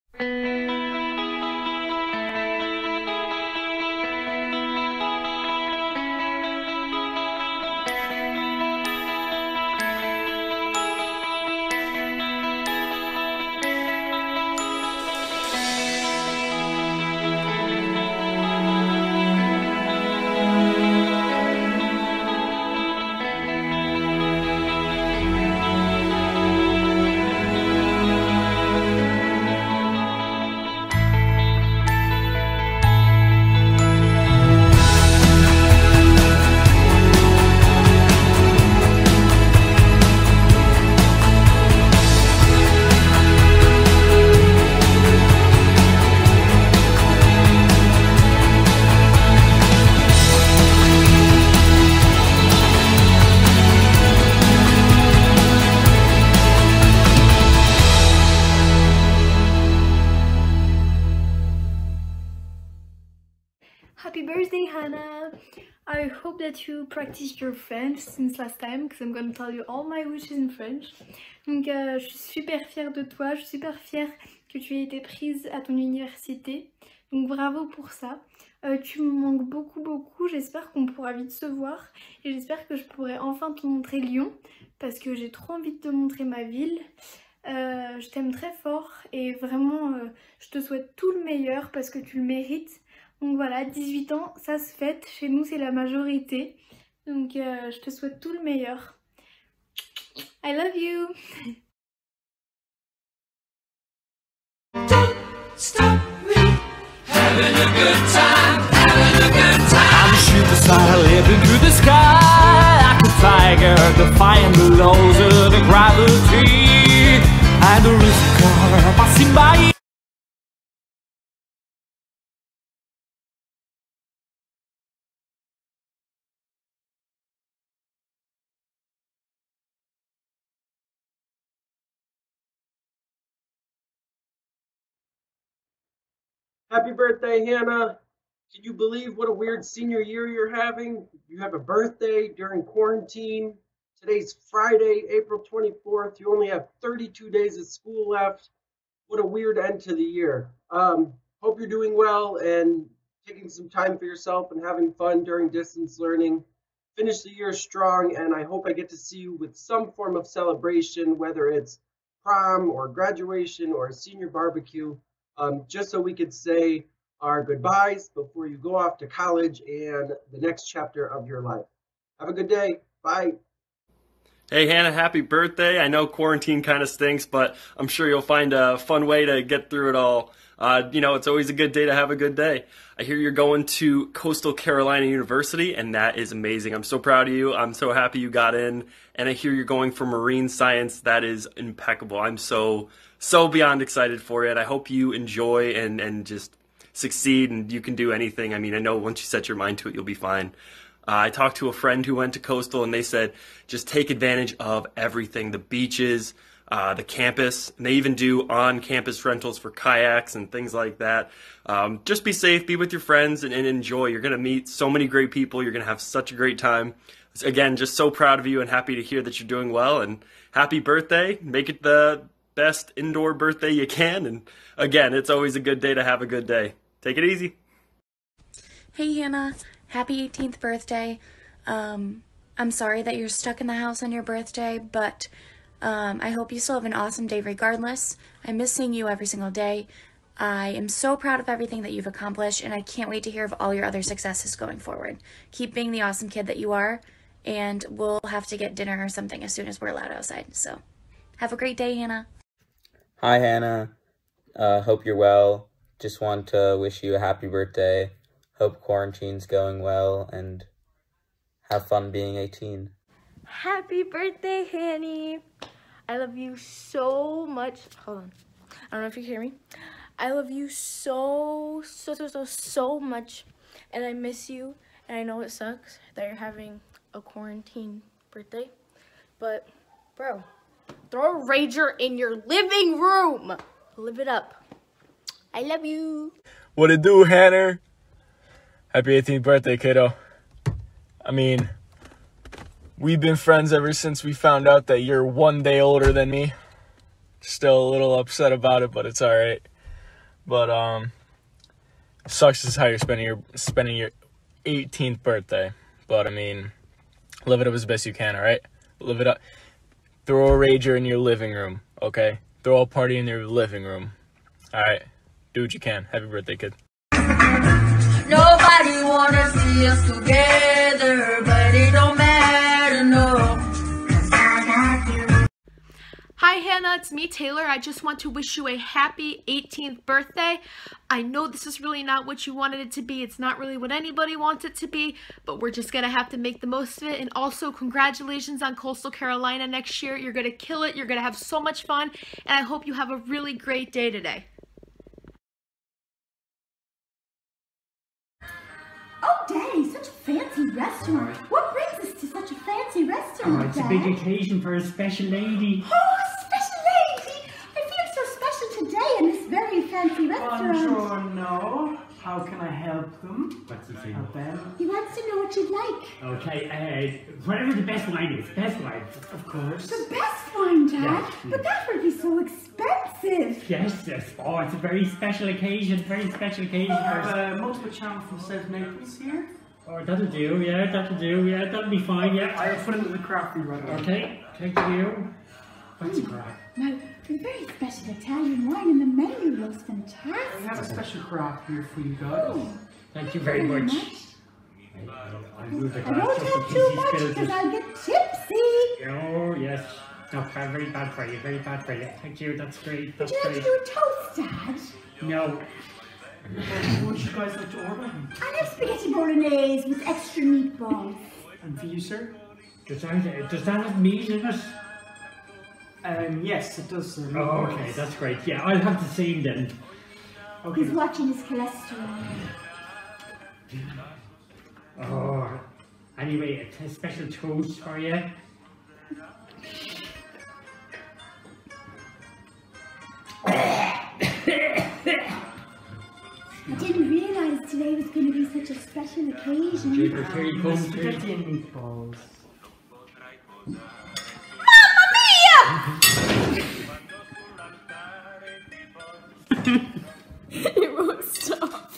Happy birthday, Hannah! I hope that you practiced your French since last time, because I'm going to tell you all my wishes in French. Donc, je suis super fière de toi, je suis super fière que tu aies été prise à ton université. Donc, bravo pour ça. Tu me manques beaucoup, j'espère qu'on pourra vite se voir. Et j'espère que je pourrai enfin te montrer Lyon, parce que j'ai trop envie de te montrer ma ville. Je t'aime très fort et vraiment, je te souhaite tout le meilleur parce que tu le mérites. Donc voilà, 18 ans, ça se fête. Chez nous, c'est la majorité. Donc je te souhaite tout le meilleur. I love you. Don't stop me having a good time, having a good time. I'm a shooting star living through the sky like a tiger, defying the laws of the gravity. And there is a car passing by. Happy birthday, Hannah. Can you believe what a weird senior year you're having? You have a birthday during quarantine. Today's Friday, April 24th. You only have 32 days of school left. What a weird end to the year. Hope you're doing well and taking some time for yourself and having fun during distance learning. Finish the year strong, and I hope I get to see you with some form of celebration, whether it's prom or graduation or a senior barbecue. Just so we could say our goodbyes before you go off to college and the next chapter of your life. Have a good day. Bye. Hey Hannah, happy birthday. I know quarantine kind of stinks, but I'm sure you'll find a fun way to get through it all. It's always a good day to have a good day. I hear you're going to Coastal Carolina University, and that is amazing. I'm so proud of you. I'm so happy you got in. And I hear you're going for marine science. That is impeccable. I'm so beyond excited for it. I hope you enjoy and just succeed and you can do anything. I mean, I know once you set your mind to it, you'll be fine. I talked to a friend who went to Coastal, and they said just take advantage of everything, the beaches, the campus, and they even do on-campus rentals for kayaks and things like that. Just be safe, be with your friends, and enjoy. You're going to meet so many great people. You're going to have such a great time. Again, just so proud of you and happy to hear that you're doing well, and happy birthday. Make it the best indoor birthday you can, and again, it's always a good day to have a good day. Take it easy. Hey Hannah, happy 18th birthday. I'm sorry that you're stuck in the house on your birthday, but I hope you still have an awesome day regardless. I miss seeing you every single day. I am so proud of everything that you've accomplished, and I can't wait to hear of all your other successes going forward. Keep being the awesome kid that you are, and we'll have to get dinner or something as soon as we're allowed outside. So have a great day, Hannah. Hi, Hannah. Hope you're well. Just want to wish you a happy birthday. Hope quarantine's going well, and have fun being 18. Happy birthday, Hanny. I love you so much. Hold on. I don't know if you hear me. I love you so much, and I miss you, and I know it sucks that you're having a quarantine birthday, but bro, throw a rager in your living room. Live it up. I love you. What it do, Hannah? Happy 18th birthday, kiddo. I mean, we've been friends ever since we found out that you're 1 day older than me. Still a little upset about it, but it's all right. but sucks is how you're spending your 18th birthday. But I mean, live it up as best you can, all right? Live it up. Throw a rager in your living room, okay? Throw a party in your living room, all right? Do what you can. Happy birthday, kid. Nobody wanna see us together, but it don't matter, no. Hi Hannah, it's me Taylor. I just want to wish you a happy 18th birthday. I know this is really not what you wanted it to be. It's not really what anybody wants it to be, but we're just gonna have to make the most of it. And also congratulations on Coastal Carolina next year. You're gonna kill it. You're gonna have so much fun, and I hope you have a really great day today. Oh, Daddy, such a fancy restaurant. What brings us to such a fancy restaurant, Oh, it's a big occasion for a special lady. Oh, special lady! I feel so special today in this very fancy restaurant. Bonjour, no. How can I help them? What's the thing? Help them? He wants to know what you'd like. Okay, whatever the best wine is. Best wine, of course. The best wine, Dad? Yeah. But that would be so expensive. Yes, yes. Oh, it's a very special occasion. Very special occasion. I have multiple channel from South Naples here. Oh, that'll do. Yeah, that'll do. Yeah, that'll be fine. Yeah, I'll put it in the craft for you right away. Okay, thank you. What's the craft? Now, the very special Italian wine in the menu looks fantastic. We have a special craft here for you guys. Oh, thank you very much. I'll move the I glass don't just in have case too he much spills because it. I'll get tipsy. Oh, yes. No, very bad for you. Very bad for you. Thank you. That's great. Would That's you like great. to do a toast, Dad? No. What would you guys like to order? I'll have spaghetti bolognese with extra meatballs. And for you, sir? Does that have meat in it? Yes, it does, sir. Oh, okay. That's great. Yeah, I'll have the same then. Okay. He's watching his cholesterol. Oh. Anyway, a special toast for you. I didn't realize today was going to be such a special occasion. Here you come. Spaghetti and meatballs. It won't stop.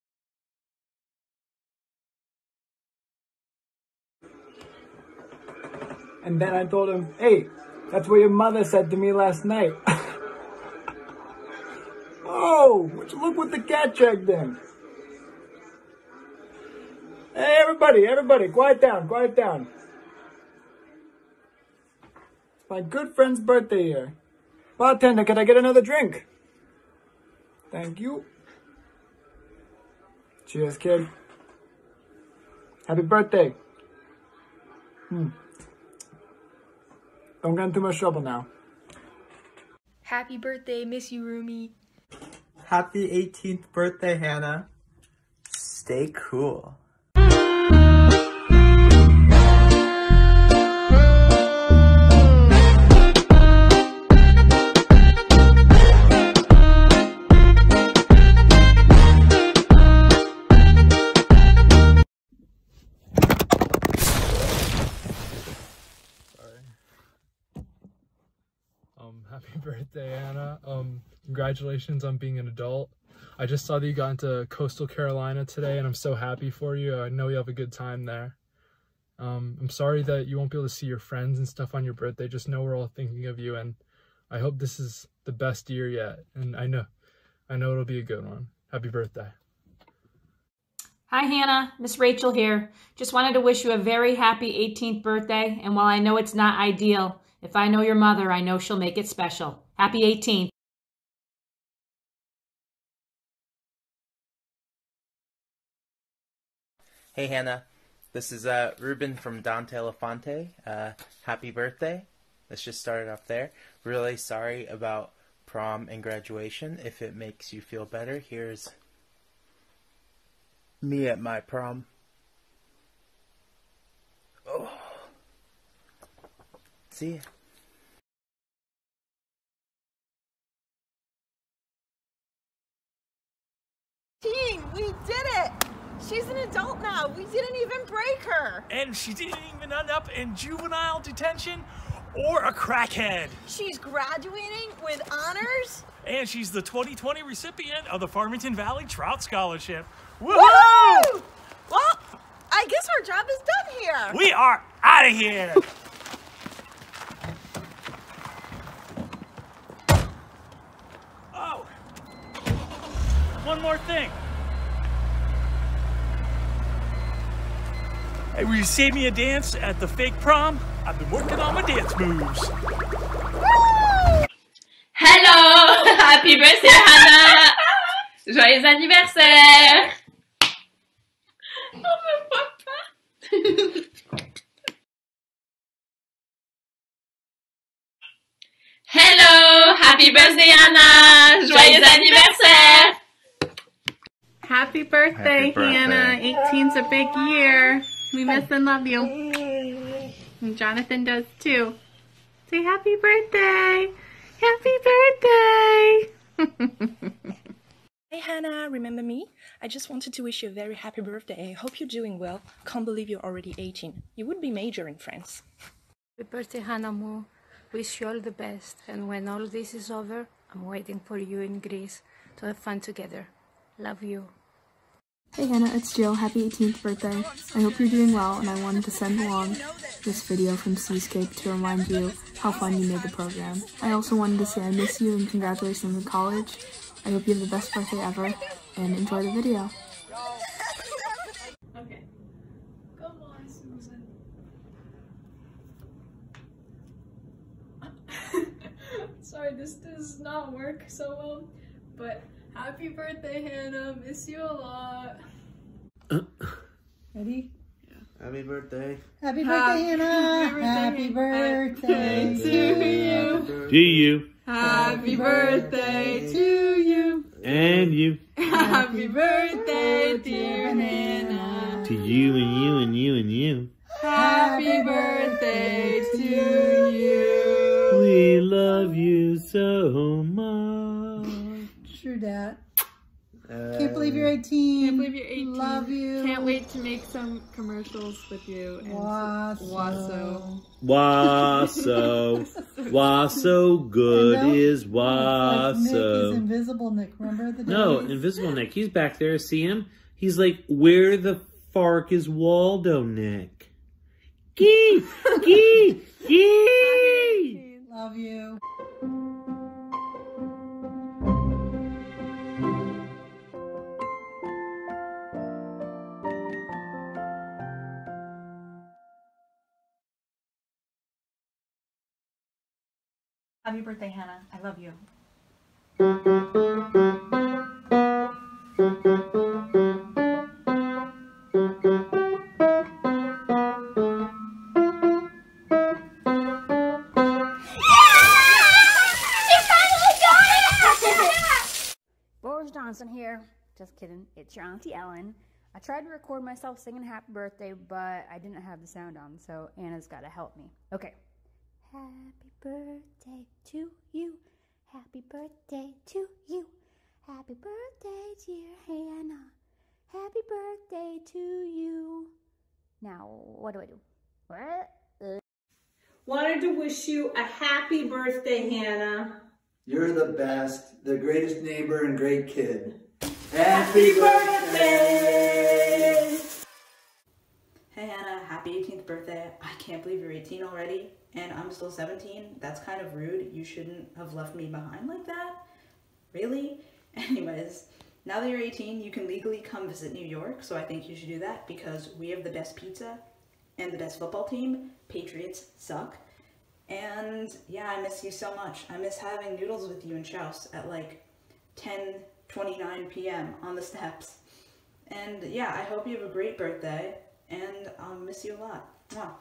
And then I told him, hey, that's what your mother said to me last night. Oh, would you look what the cat checked in? Hey, everybody, quiet down, quiet down. It's my good friend's birthday here. Bartender, can I get another drink? Thank you. Cheers, kid. Happy birthday. Don't get in too much trouble now. Happy birthday, miss you, Rumi. Happy 18th birthday, Hannah. Stay cool. Happy birthday, Anna. Congratulations on being an adult. I just saw that you got into Coastal Carolina today, and I'm so happy for you. I know you have a good time there. I'm sorry that you won't be able to see your friends and stuff on your birthday. Just know we're all thinking of you, and I hope this is the best year yet. And I know it'll be a good one. Happy birthday. Hi Hannah, Miss Rachel here. Just wanted to wish you a very happy 18th birthday, and while I know it's not ideal, if I know your mother, I know she'll make it special. Happy 18th. Hey Hannah, this is Ruben from Dante Elefante. Happy birthday. Let's just start it off there. Really sorry about prom and graduation. If it makes you feel better, here's me at my prom. Oh. See ya. We did it! She's an adult now. We didn't even break her. And she didn't even end up in juvenile detention or a crackhead. She's graduating with honors? And she's the 2020 recipient of the Farmington Valley Trout Scholarship. Woo! Woohoo! Well, I guess our job is done here. We are out of here. Oh, one more thing. Hey, will you save me a dance at the fake prom? I've been working on my dance moves. Hello! Happy birthday, Hannah! Joyeux anniversaire! Oh, me vois pas. Hello! Happy birthday, Hannah! Joyeux anniversaire! Happy birthday, Hannah. 18's a big year. We miss and love you. And Jonathan does too. Say happy birthday! Happy birthday! Hey Hannah, remember me? I just wanted to wish you a very happy birthday. I hope you're doing well. Can't believe you're already 18. You would be major in France. Happy birthday, Hannah Mo. Wish you all the best. And when all this is over, I'm waiting for you in Greece to have fun together. Love you. Hey Hannah, it's Jill. Happy 18th birthday. I hope you're doing well, and I wanted to send along this video from Seascape to remind you how fun you made the program. I also wanted to say I miss you and congratulations on college. I hope you have the best birthday ever, and enjoy the video. Okay. Come on, Susan. Sorry, this does not work so well, but happy birthday, Hannah. Miss you a lot. Ready? Happy birthday. Happy birthday, Hannah. Happy birthday to you. To you. Happy birthday to you. And you. Happy birthday, dear Hannah. To you and you and you and you. Happy birthday to you. We love you so much. True dat. Can't believe you're 18. Can't believe you're 18. Love you. Can't wait to make some commercials with you. And Wasso. Wasso. Wasso good is Nick is Wasso. Invisible Nick. Remember the days? No, Invisible Nick. He's back there. See him? He's like, where the fark is Waldo, Nick? Gee! Gee! Gee! Love you. Happy birthday, Hannah. I love you. Boris Johnson here. Just kidding. It's your Auntie Ellen. I tried to record myself singing happy birthday, but I didn't have the sound on, so Anna's got to help me. Okay. Happy birthday to you. Happy birthday to you. Happy birthday, dear Hannah. Happy birthday to you. Now, what do I do? What? Wanted to wish you a happy birthday, Hannah. You're the best, the greatest neighbor and great kid. Happy birthday! Hey Hannah, happy 18th birthday. I can't believe you're 18 already, and I'm still 17. That's kind of rude. You shouldn't have left me behind like that. Really? Anyways, now that you're 18, you can legally come visit New York, so I think you should do that because we have the best pizza and the best football team. Patriots suck. And yeah, I miss you so much. I miss having noodles with you in Schaus at like 10:29 p.m. on the steps. And yeah, I hope you have a great birthday, and I'll miss you a lot. Mwah.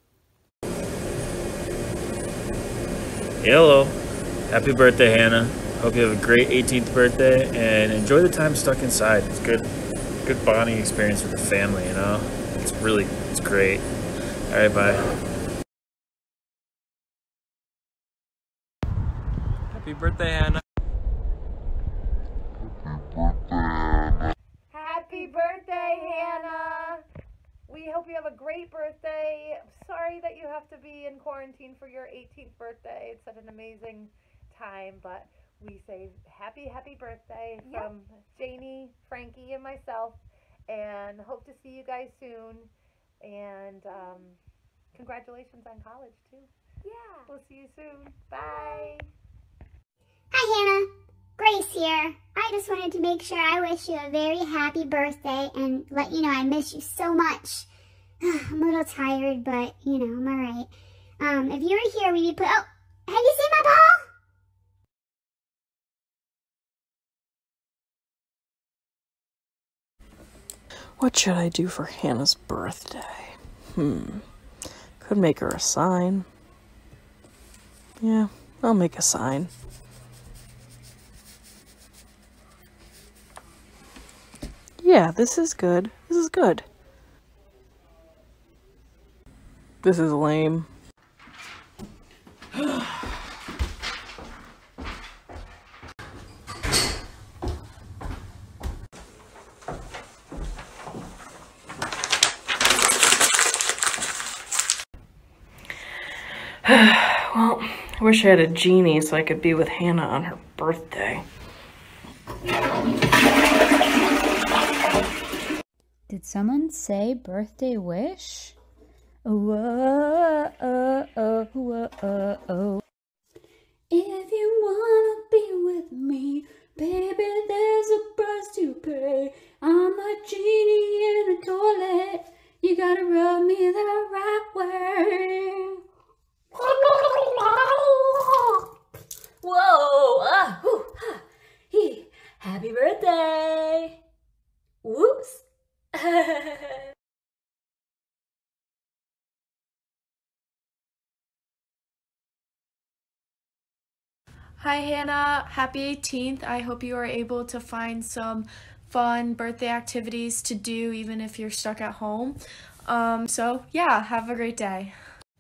Hello. Happy birthday, Hannah. Hope you have a great 18th birthday and enjoy the time stuck inside. It's good bonding experience with the family, you know? It's great. All right, bye. Happy birthday, Hannah. Happy birthday, Hannah. we hope you have a great birthday. I'm sorry that you have to be in quarantine for your 18th birthday. It's such an amazing time, but we say happy birthday from Janie, Frankie, and myself, and hope to see you guys soon. And congratulations on college too. Yeah. We'll see you soon. Bye. Hi Hannah, Grace here. I just wanted to make sure I wish you a very happy birthday and let you know I miss you so much. I'm a little tired, but you know, I'm alright. If you were here, we'd put, oh, have you seen my ball? What should I do for Hannah's birthday? Could make her a sign. Yeah, I'll make a sign. Yeah, this is good. This is good. This is lame. Well, I wish I had a genie so I could be with Hannah on her birthday. Did someone say birthday wish? If you wanna be with me, baby, there's a price to pay. I'm a genie in a toilet. You gotta rub me the right way. Whoa! Happy birthday! Whoops! Hi Hannah, happy 18th. I hope you are able to find some fun birthday activities to do even if you're stuck at home. So yeah, have a great day.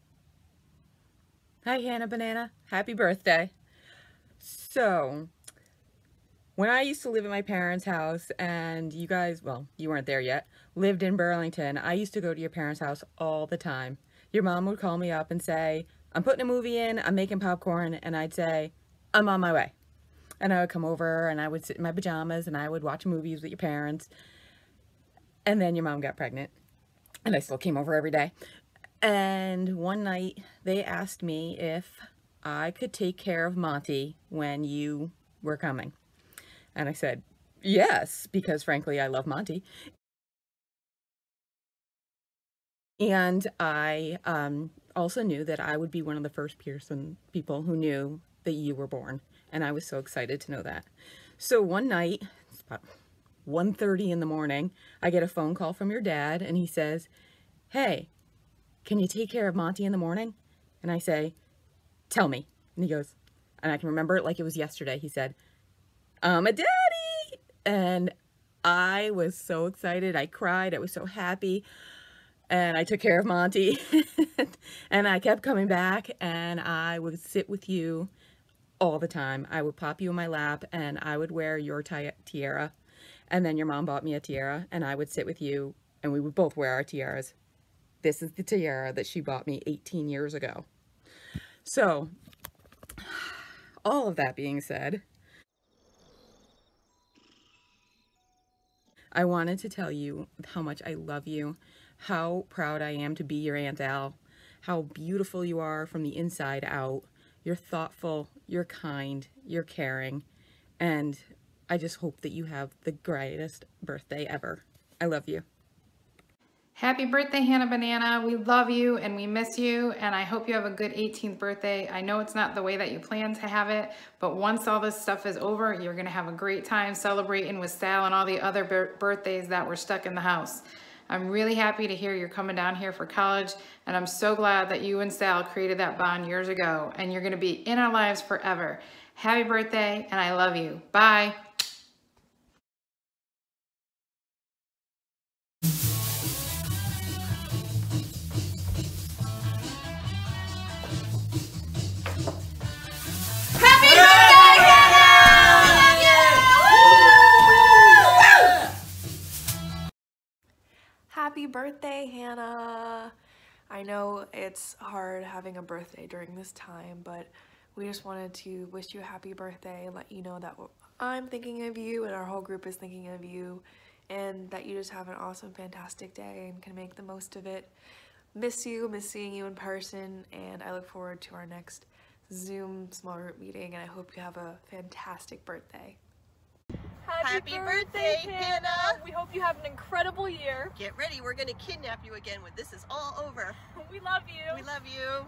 Hi Hannah Banana, happy birthday. So, when I used to live at my parents' house and you guys, well, you weren't there yet, lived in Burlington, I used to go to your parents' house all the time. Your mom would call me up and say, I'm putting a movie in, I'm making popcorn, and I'd say, I'm on my way. And I would come over and I would sit in my pajamas and I would watch movies with your parents. And then your mom got pregnant and I still came over every day. And one night they asked me if I could take care of Monty when you were coming. And I said, yes, because frankly, I love Monty. And I also knew that I would be one of the first people who knew that you were born. And I was so excited to know that. So one night, it's about 1:30 in the morning, I get a phone call from your dad and he says, hey, can you take care of Monty in the morning? And I say, tell me. And he goes, and I can remember it like it was yesterday. He said, I'm a daddy. And I was so excited. I cried. I was so happy. And I took care of Monty. And I kept coming back and I would sit with you all the time. I would pop you in my lap and I would wear your tiara. And then your mom bought me a tiara and I would sit with you and we would both wear our tiaras. This is the tiara that she bought me 18 years ago. So, all of that being said, I wanted to tell you how much I love you, how proud I am to be your Aunt Al, how beautiful you are from the inside out. You're thoughtful, you're kind, you're caring, and I just hope that you have the greatest birthday ever. I love you. Happy birthday, Hannah Banana. We love you and we miss you, and I hope you have a good 18th birthday. I know it's not the way that you plan to have it, but once all this stuff is over, you're going to have a great time celebrating with Sal and all the other birthdays that were stuck in the house. I'm really happy to hear you're coming down here for college, and I'm so glad that you and Sal created that bond years ago, and you're going to be in our lives forever. Happy birthday, and I love you. Bye. Happy Happy birthday, Hannah! I know it's hard having a birthday during this time, but we just wanted to wish you a happy birthday and let you know that I'm thinking of you and our whole group is thinking of you, and that you just have an awesome, fantastic day and can make the most of it. Miss you, miss seeing you in person, and I look forward to our next Zoom small group meeting, and I hope you have a fantastic birthday. Happy birthday, Hannah! We hope you have an incredible year. Get ready, we're gonna kidnap you again when this is all over. We love you. We love you.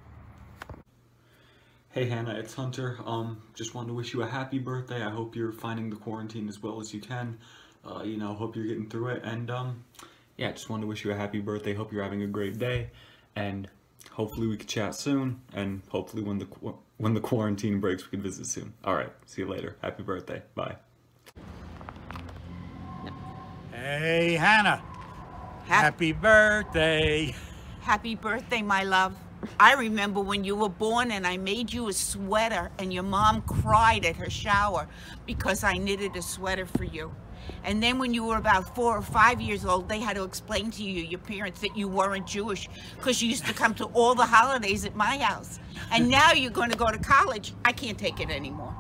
Hey Hannah, it's Hunter. Just wanted to wish you a happy birthday. I hope you're finding the quarantine as well as you can. You know, hope you're getting through it. And yeah, just wanted to wish you a happy birthday. Hope you're having a great day. And hopefully we could chat soon. And hopefully when the quarantine breaks, we can visit soon. All right, see you later. Happy birthday. Bye. Hey Hannah, happy birthday. Happy birthday, my love. I remember when you were born and I made you a sweater and your mom cried at her shower because I knitted a sweater for you. And then when you were about 4 or 5 years old, they had to explain to you, your parents, that you weren't Jewish because you used to come to all the holidays at my house. And now you're going to go to college. I can't take it anymore.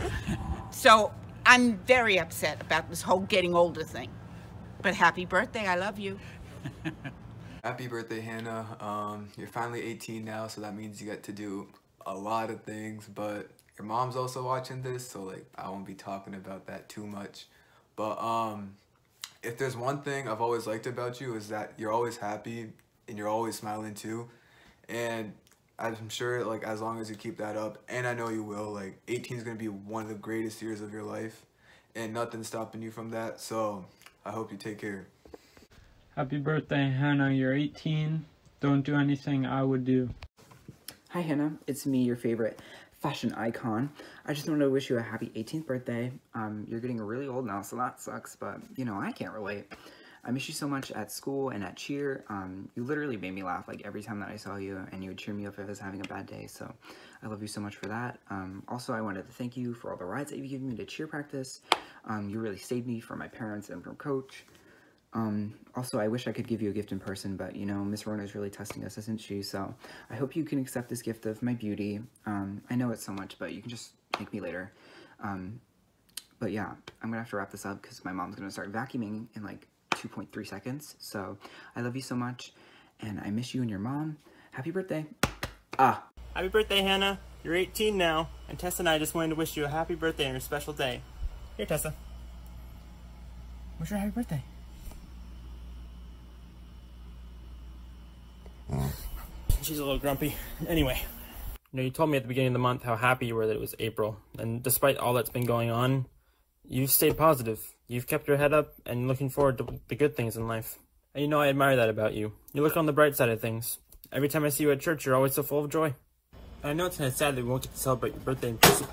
So I'm very upset about this whole getting older thing. But happy birthday, I love you. Happy birthday, Hannah. You're finally 18 now, so that means you get to do a lot of things, but your mom's also watching this, so like I won't be talking about that too much. But if there's one thing I've always liked about you is that you're always happy and you're always smiling too. And I'm sure like as long as you keep that up, and I know you will, like 18 is gonna be one of the greatest years of your life and nothing's stopping you from that. So I hope you take care. Happy birthday, Hannah. You're 18. Don't do anything I would do. Hi, Hannah. It's me, your favorite fashion icon. I just wanted to wish you a happy 18th birthday. You're getting really old now, so that sucks, but, you know, I can't relate. I miss you so much at school and at cheer. You literally made me laugh, like, every time that I saw you, and you would cheer me up if I was having a bad day, so I love you so much for that. Also, I wanted to thank you for all the rides that you've given me to cheer practice. You really saved me from my parents and from Coach. Also, I wish I could give you a gift in person, but, you know, Miss Rona is really testing us, isn't she? So I hope you can accept this gift of my beauty. I know it's so much, but you can just thank me later. But yeah, I'm gonna have to wrap this up because my mom's gonna start vacuuming in like 2.3 seconds. So I love you so much, and I miss you and your mom. Happy birthday. Happy birthday, Hannah. You're 18 now, and Tessa and I just wanted to wish you a happy birthday on your special day. Here, Tessa. Wish her a happy birthday. She's a little grumpy. Anyway, you know, you told me at the beginning of the month how happy you were that it was April, and despite all that's been going on, you've stayed positive. You've kept your head up and looking forward to the good things in life. And you know, I admire that about you. You look on the bright side of things. Every time I see you at church, you're always so full of joy. And I know it's kind of sad that we won't get to celebrate your birthday in person.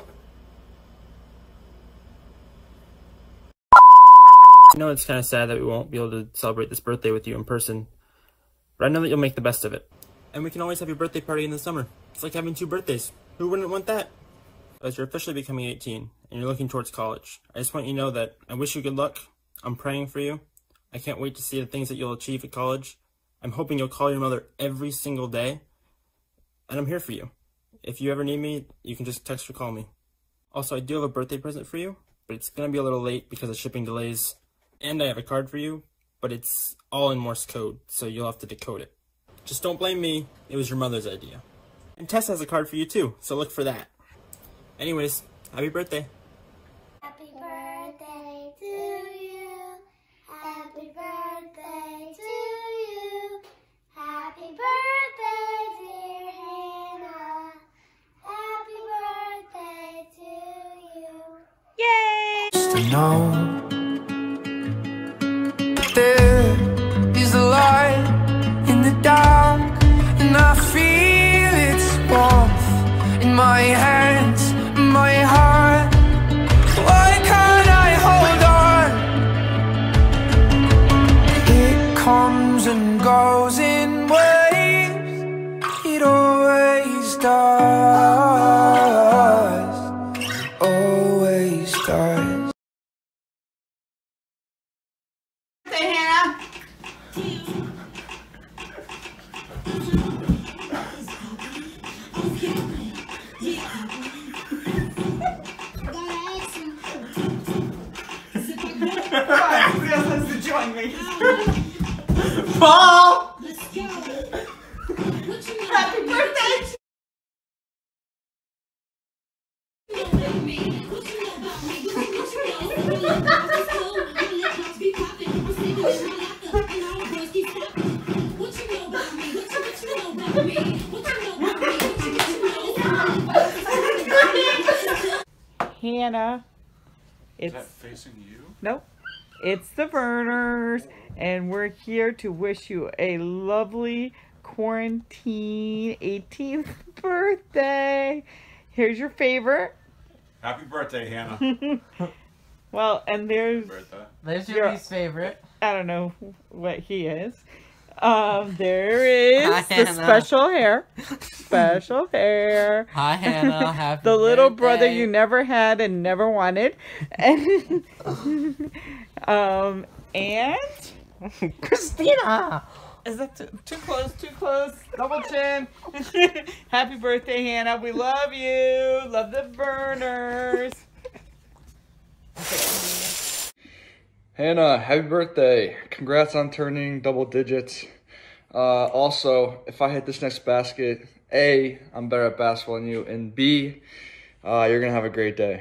I know it's kind of sad that we won't be able to celebrate this birthday with you in person, but I know that you'll make the best of it. And we can always have your birthday party in the summer. It's like having 2 birthdays. Who wouldn't want that? As you're officially becoming 18 and you're looking towards college, I just want you to know that I wish you good luck. I'm praying for you. I can't wait to see the things that you'll achieve at college. I'm hoping you'll call your mother every single day. And I'm here for you. If you ever need me, you can just text or call me. Also, I do have a birthday present for you, but it's going to be a little late because of shipping delays. And I have a card for you, but it's all in Morse code, so you'll have to decode it. Just don't blame me, it was your mother's idea. And Tess has a card for you too, so look for that. Anyways, happy birthday. Happy birthday to you. Happy birthday to you. Happy birthday, dear Hannah. Happy birthday to you. Yay! Just to know there is a light in the dark, and I feel its warmth in my hands, in my heart. Why can't I hold on? It comes and goes in waves, it always does, always does. Paul! Happy birthday! Hannah, Is that facing you? Nope. It's the Burners, and we're here to wish you a lovely quarantine 18th birthday. Here's your favorite. Happy birthday, Hannah. Well, and there's your least favorite. I don't know what he is. There is Hi, the Hannah. special hair. Special hair. Hi, Hannah. Happy the little birthday. brother you never had and never wanted. And and Christina. Is that too close? Too close. Double chin. Happy birthday, Hannah. We love you. Love the Burners. Hannah, happy birthday. Congrats on turning double digits. Also, if I hit this next basket, A, I'm better at basketball than you, and B, you're going to have a great day.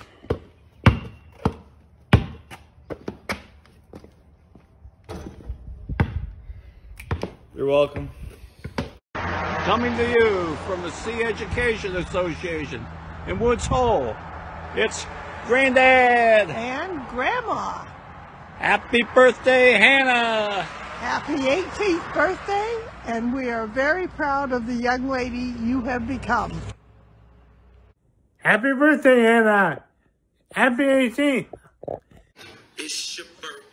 You're welcome. Coming to you from the Sea Education Association in Woods Hole, it's Granddad And Grandma. Happy birthday, Hannah! Happy 18th birthday, and we are very proud of the young lady you have become. Happy birthday, Hannah! Happy 18th! It's your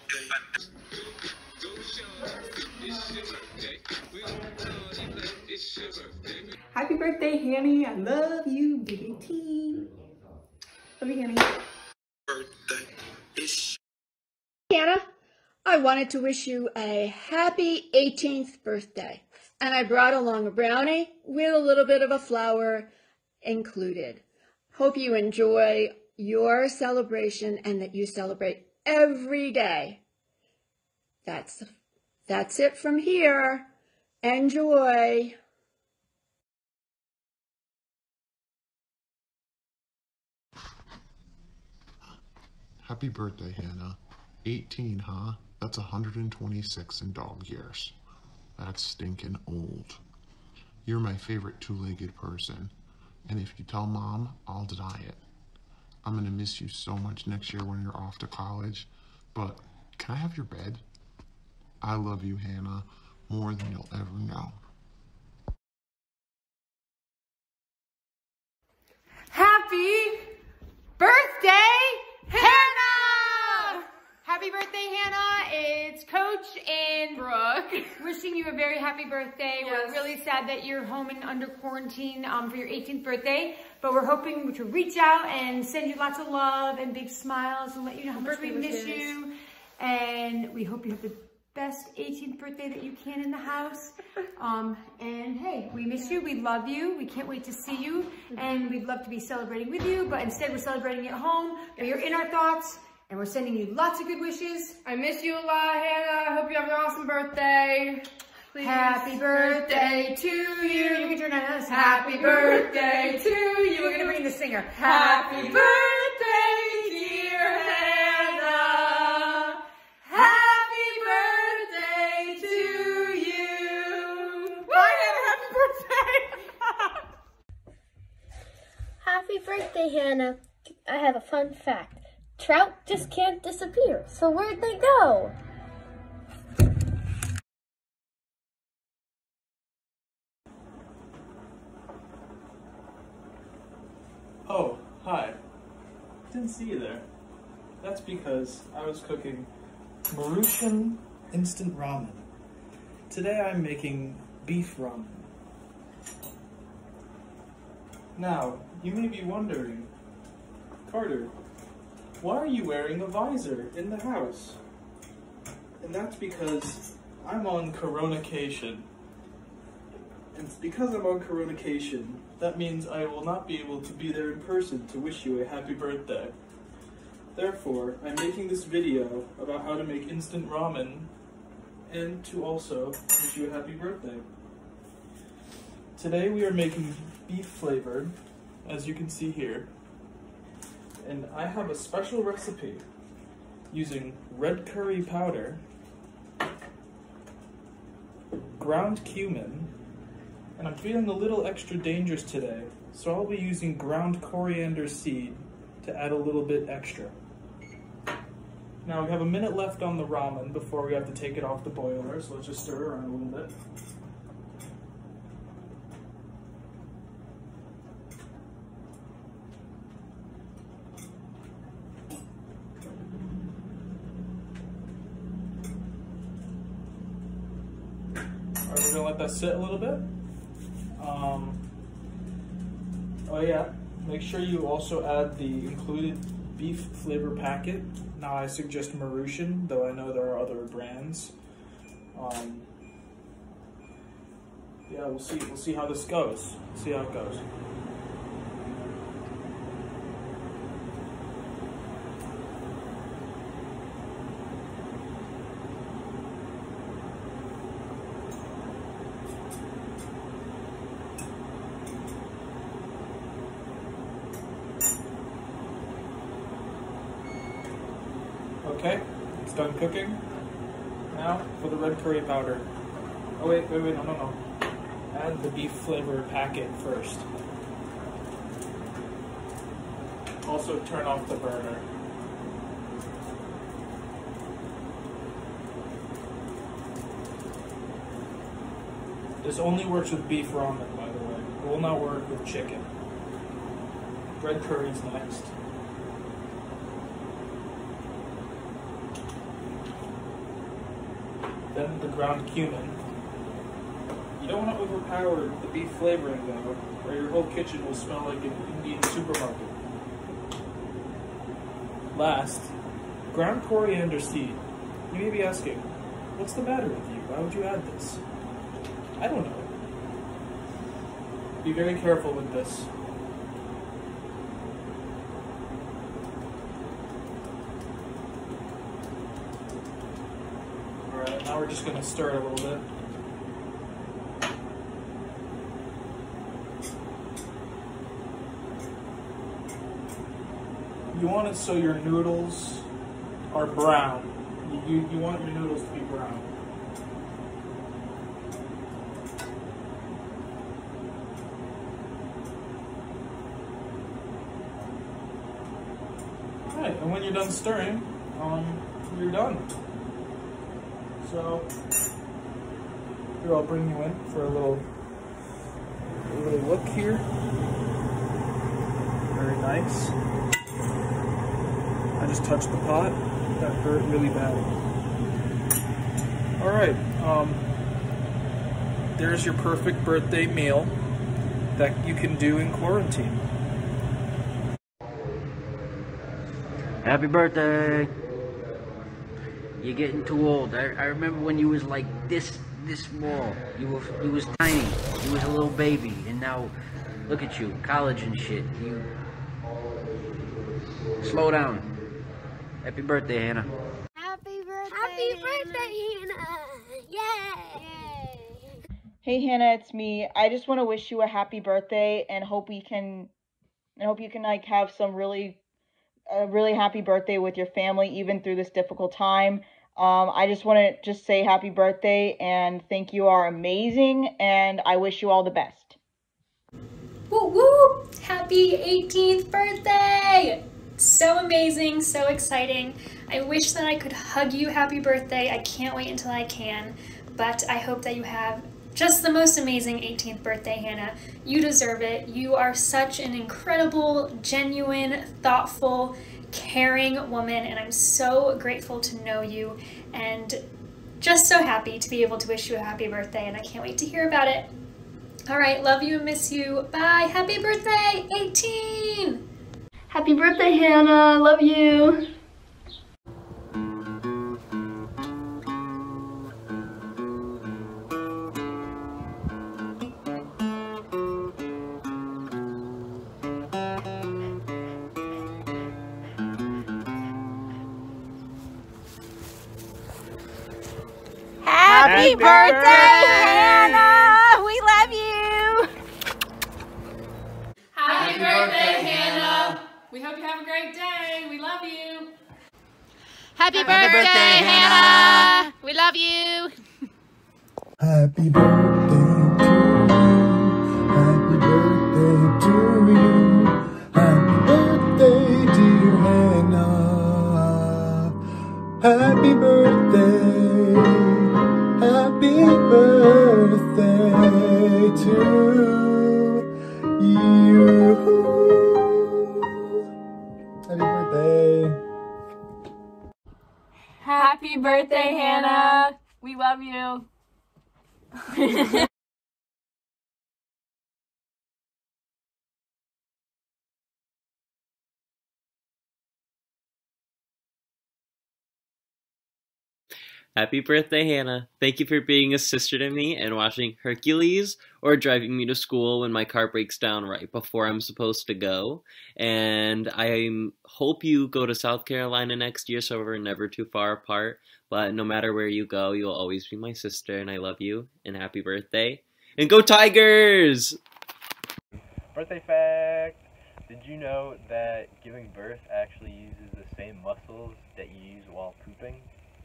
Happy birthday, Hanny. I love you, big 18. Love you, Hanny. Hannah, I wanted to wish you a happy 18th birthday. And I brought along a brownie with a little bit of a flower included. Hope you enjoy your celebration and that you celebrate every day. That's it from here. Enjoy. Happy birthday, Hannah. 18, huh? That's 126 in dog years. That's stinking old. You're my favorite two-legged person. And if you tell Mom, I'll deny it. I'm gonna miss you so much next year when you're off to college. But can I have your bed? I love you, Hannah, more than you'll ever know. Happy birthday, Hannah! Happy birthday, Hannah. It's Coach and Brooke wishing you a very happy birthday. Yes. We're really sad that you're home and under quarantine for your 18th birthday, but we're hoping to reach out and send you lots of love and big smiles and let you know how much we miss you. And we hope you have the best 18th birthday that you can in the house. And hey, we miss you, we love you, we can't wait to see you, and we'd love to be celebrating with you, but instead we're celebrating at home, but you're in our thoughts, and we're sending you lots of good wishes. I miss you a lot, Hannah. I hope you have an awesome birthday. Please. Happy birthday to you. You can turn on us. Happy birthday to you. We're gonna bring the singer. Happy birthday, dear Hannah. Happy birthday to you. Bye, Hannah. Happy birthday. Happy birthday, Hannah. I have a fun fact. Trout just can't disappear, so where'd they go? Oh, hi. Didn't see you there. That's because I was cooking Maruchan instant ramen. Today I'm making beef ramen. Now, you may be wondering, Carter, why are you wearing a visor in the house? And that's because I'm on Coronacation. And because I'm on Coronacation, that means I will not be able to be there in person to wish you a happy birthday. Therefore, I'm making this video about how to make instant ramen and to also wish you a happy birthday. Today we are making beef flavored, as you can see here, and I have a special recipe using red curry powder, ground cumin, and I'm feeling a little extra dangerous today, so I'll be using ground coriander seed to add a little bit extra. Now we have a minute left on the ramen before we have to take it off the boiler, so let's just stir it around a little bit. Alright, we're gonna let that sit a little bit. Oh yeah, make sure you also add the included beef flavor packet. Now I suggest Maruchan, though I know there are other brands. Yeah, we'll see how this goes. See how it goes. Okay, it's done cooking. Now for the red curry powder. Oh wait, no. Add the beef flavor packet first. Also turn off the burner. This only works with beef ramen, by the way. It will not work with chicken. Red curry's next. Then the ground cumin. You don't want to overpower the beef flavoring though, or your whole kitchen will smell like an Indian supermarket. Last, ground coriander seed. You may be asking, what's the matter with you? Why would you add this? I don't know. Be very careful with this. Alright, now we're just going to stir it a little bit. You want it so your noodles are brown. You want your noodles to be brown. Alright, and when you're done stirring, you're done. So, here I'll bring you in for a little look here. Very nice. I just touched the pot. That hurt really bad. Alright, there's your perfect birthday meal that you can do in quarantine. Happy birthday! You're getting too old. I remember when you was like this small. You was tiny. You was a little baby, and now look at you, college and shit. You slow down. Happy birthday, Hannah. Happy birthday, Hannah! Yay! Hey Hannah, it's me. I just want to wish you a happy birthday and hope you can like have a really happy birthday with your family even through this difficult time. I just want to say happy birthday and think you are amazing, and I wish you all the best. Woo woo! Happy 18th birthday! So amazing, so exciting. I wish that I could hug you happy birthday. I can't wait until I can, but I hope that you have just the most amazing 18th birthday, Hannah. You deserve it. You are such an incredible, genuine, thoughtful, caring woman, and I'm so grateful to know you and just so happy to be able to wish you a happy birthday, and I can't wait to hear about it. All right, love you and miss you. Bye. Happy birthday, 18! Happy birthday, Hannah. Love you. Happy birthday, Hannah! We love you! Happy birthday, Hannah! We hope you have a great day. We love you. Happy birthday, Hannah! We love you! Happy birthday to you. Happy birthday, dear Hannah. Happy birthday. Happy birthday to you. Happy birthday. Happy birthday, Hannah! We love you! Happy birthday, Hannah. Thank you for being a sister to me and watching Hercules or driving me to school when my car breaks down right before I'm supposed to go. And I hope you go to South Carolina next year so we're never too far apart. But no matter where you go, you'll always be my sister and I love you. And happy birthday. And go Tigers! Birthday fact! Did you know that giving birth actually uses the same muscles that you use while pooping?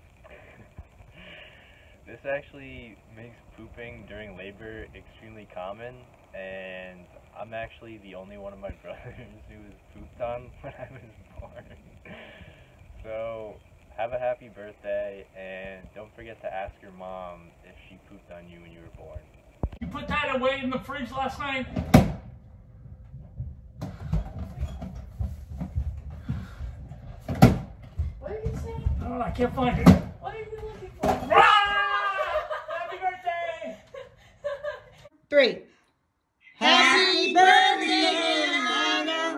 This actually makes pooping during labor extremely common, and I'm actually the only one of my brothers who was pooped on when I was born. So, have a happy birthday, and don't forget to ask your mom if she pooped on you when you were born. You put that away in the fridge last night? What did you say? Oh, I can't find it. What are you looking for? Happy birthday! 3. Happy birthday, Hannah!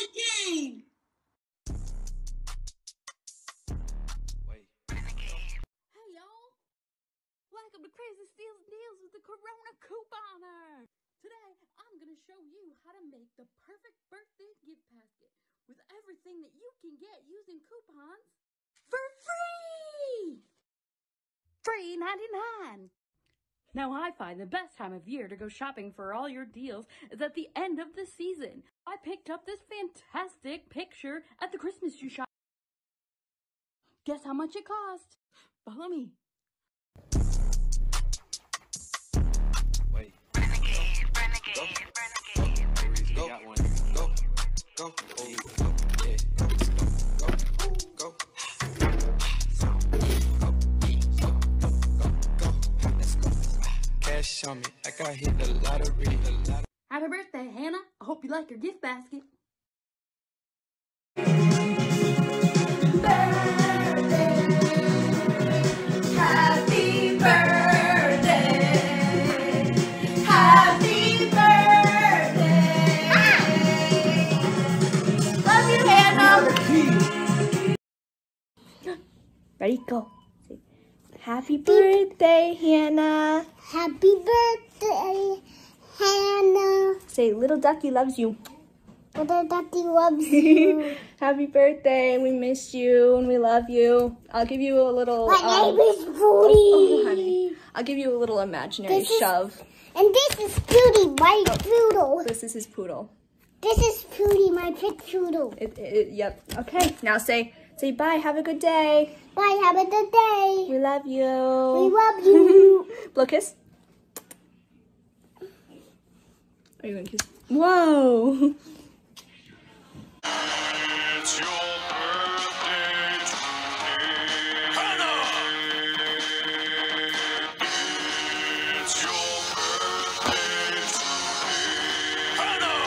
Hey y'all! Welcome to Crazy Steals and Deals with the Corona Couponer! Today, I'm gonna show you how to make the perfect birthday gift basket with everything that you can get using coupons for free! Free 99! Now I find the best time of year to go shopping for all your deals is at the end of the season. I picked up this fantastic picture at the Christmas tree shop. Guess how much it cost? Follow me. Cash on me, like I hit the lottery. Happy birthday, Hannah. I hope you like your gift basket. Happy birthday! Happy birthday! Love you, Hannah! Ready, go. Happy birthday, Hannah. Happy birthday, Hannah. Say, little ducky loves you. Little ducky loves you. Happy birthday, and we miss you, and we love you. I'll give you a little... My name is Booty. Oh, honey. I'll give you a little imaginary shove. And this is Pooty, my poodle. This is his poodle. This is Pooty, my pet poodle. Yep. Okay, now say bye. Have a good day. Bye. Have a good day. We love you. We love you. Blow kiss. Are you going to kiss? Whoa. It's your birthday today, Hannah! It's your birthday today, Hannah!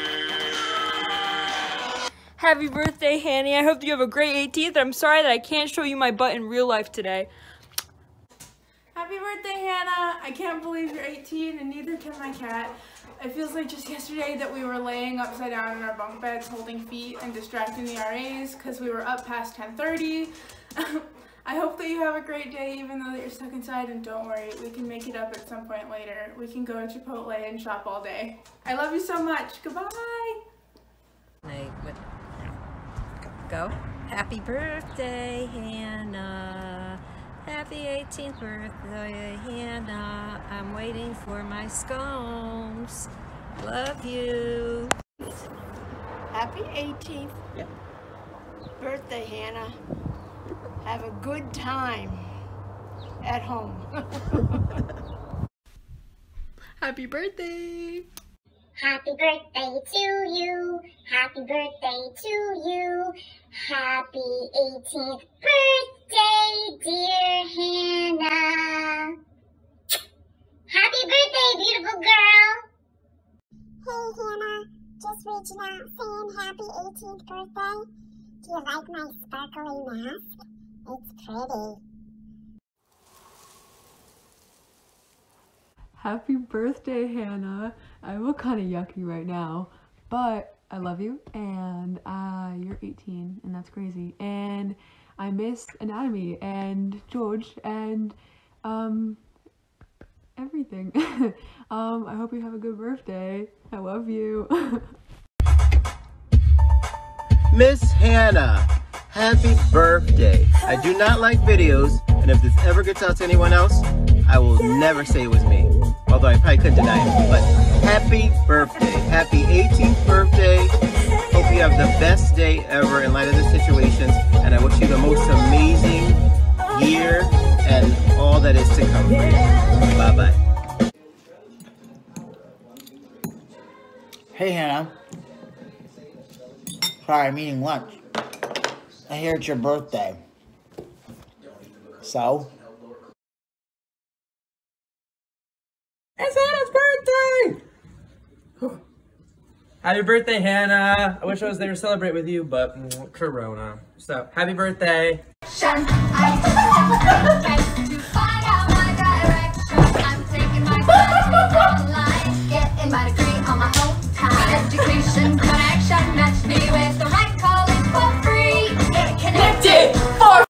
Happy birthday, Hanny. I hope you have a great 18th. I'm sorry that I can't show you my butt in real life today. Happy birthday, Hannah. I can't believe you're 18 and neither can my cat. It feels like just yesterday that we were laying upside down in our bunk beds holding feet and distracting the RAs because we were up past 10:30. I hope that you have a great day even though that you're stuck inside, and don't worry, we can make it up at some point later. We can go to Chipotle and shop all day. I love you so much. Goodbye. Go. Happy birthday, Hannah. Happy 18th birthday, Hannah. I'm waiting for my scones. Love you. Happy 18th birthday, Hannah. Have a good time at home. Happy birthday! Happy birthday to you. Happy birthday to you. Happy 18th birthday, dear Hannah. Happy birthday, beautiful girl. Hey, Hannah. Just reaching out saying happy 18th birthday. Do you like my sparkly mask? It's pretty. Happy birthday, Hannah. I look kind of yucky right now, but I love you, and you're 18, and that's crazy. And I miss Anatomy and George and everything. I hope you have a good birthday. I love you. Miss Hannah, happy birthday. I do not like videos, and if this ever gets out to anyone else, I will never say it was me. Although I probably could deny it. But happy birthday. Happy 18th birthday. Hope you have the best day ever in light of the situations. And I wish you the most amazing year and all that is to come for you. Bye-bye. Hey, Hannah. Sorry, I'm eating lunch. I hear it's your birthday. So? It's Hannah's birthday! Happy birthday, Hannah! I wish I was there to celebrate with you, but Corona. So, happy birthday! Education connection, match me with the right college for free. Get connected for